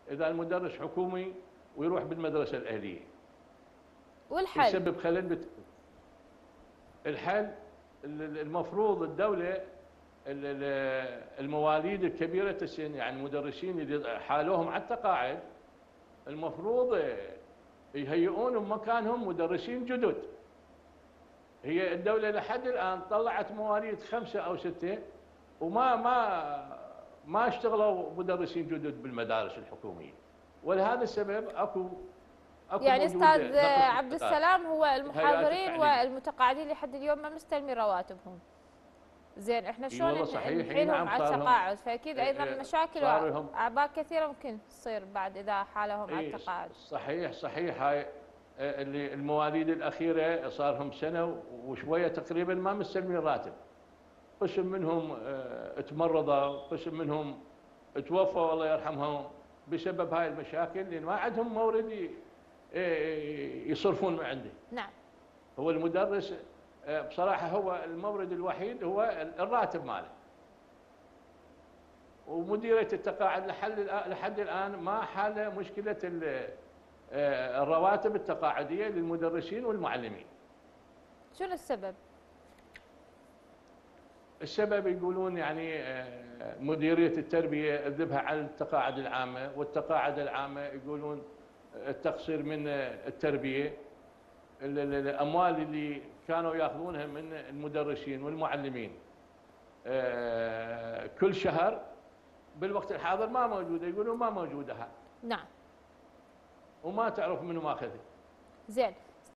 اذا المدرس حكومي ويروح بالمدرسه الاهليه. والحل؟ يسبب خلل الحل المفروض الدوله المواليد الكبيره السن، يعني المدرسين اللي حالوهم على التقاعد، المفروض يهيئون بمكانهم مدرسين جدد. هي الدوله لحد الان طلعت مواليد 5 أو 6 وما ما اشتغلوا مدرسين جدد بالمدارس الحكوميه، ولهذا السبب اكو يعني موجود استاذ نقص عبد بالتقاعد. السلام، هو هيئات المحاضرين التعليم والمتقاعدين لحد اليوم ما مستلمين رواتبهم. زين، احنا اي شلون والله صحيح، اي نحيلهم نعم على صار لهم التقاعد؟ فاكيد ايضا مشاكل صار لهم واعباء كثيره ممكن تصير بعد اذا حالهم على اي التقاعد. صحيح صحيح. هاي اللي المواليد الاخيره صار لهم سنه وشويه تقريبا ما مستلمين راتب. قسم منهم تمرضوا، قسم منهم توفوا الله يرحمهم بسبب هاي المشاكل، لان ما عندهم مورد يصرفون من عنده. نعم. هو المدرس بصراحه هو المورد الوحيد هو الراتب ماله. ومديريه التقاعد لحد الان ما حل مشكله الرواتب التقاعديه للمدرسين والمعلمين. شنو السبب؟ السبب يقولون يعني مديريه التربيه ذبها على التقاعد العامه، والتقاعد العامه يقولون التقصير من التربيه. الاموال اللي كانوا ياخذونها من المدرسين والمعلمين كل شهر بالوقت الحاضر ما موجوده، يقولون ما موجوده. نعم. وما تعرف منو ماخذها. زين.